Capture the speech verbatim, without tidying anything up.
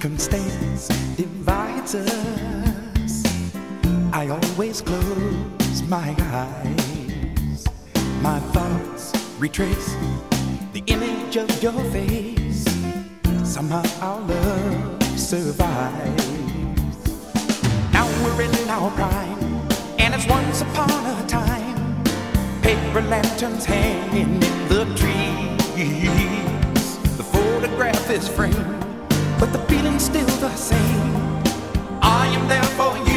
Circumstance divides us. I always close my eyes. My thoughts retrace the image of your face. Somehow our love survives. Now we're in our prime, and it's once upon a time. Paper lanterns hanging in the trees. The photograph is framed, but the feeling's still the same. I am there for you.